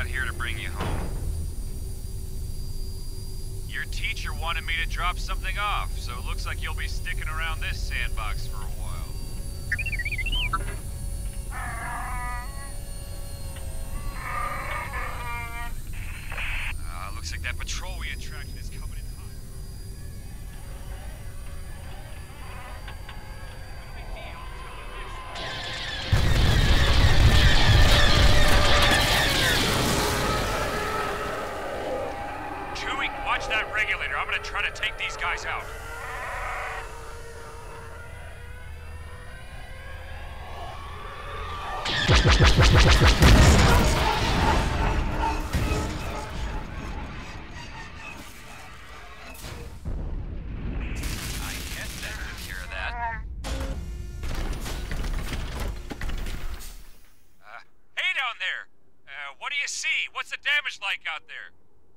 not here to bring you home. Your teacher wanted me to drop something off, so it looks like you'll be sticking around this sandbox for a while. Looks like that patrol we attracted is coming in hot. Chewie, watch that regulator. I'm gonna try to take these guys out. What's the damage like out there?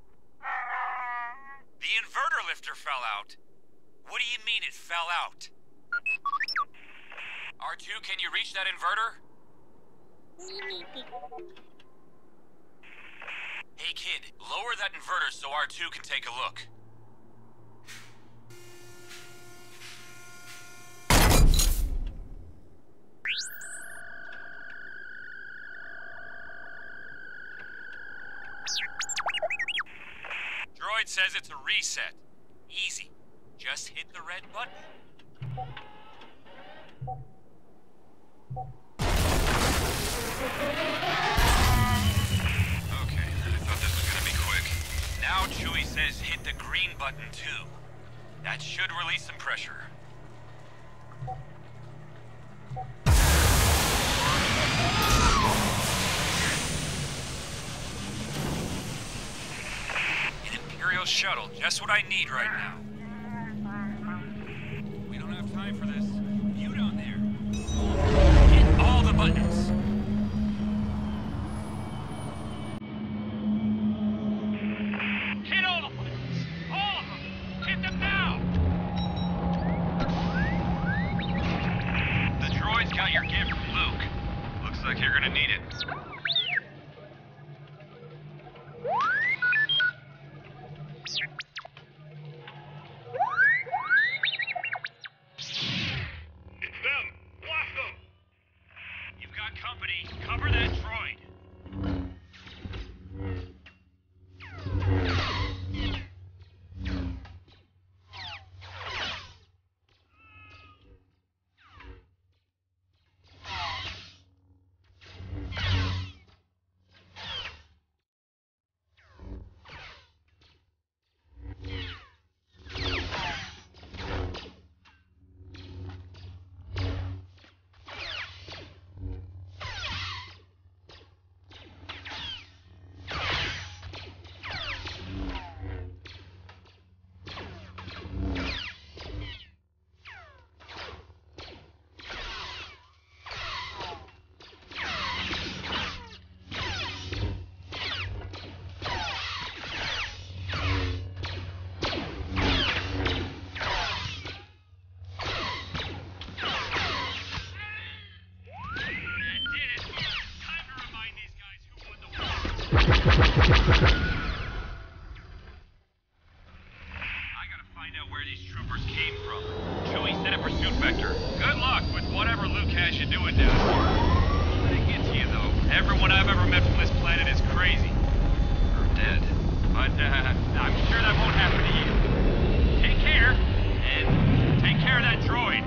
The inverter lifter fell out. What do you mean it fell out? R2, can you reach that inverter? Hey kid, lower that inverter so R2 can take a look. Droid says it's a reset. Easy. Just hit the red button. Okay, I thought this was gonna be quick. Now Chewie says hit the green button too. That should release some pressure. Shuttle, just what I need right now. We don't have time for this. You down there. Hit all the buttons. Hit all the buttons. All of them. Hit them now. The droid's got your gift from Luke. Looks like you're gonna need it. Cover that droid. I gotta find out where these troopers came from. Chewie, set a pursuit vector. Good luck with whatever Luke has you doing down here. Let it get to you, though. Everyone I've ever met from this planet is crazy. Or dead. But, I'm sure that won't happen to you. Take care, and take care of that droid.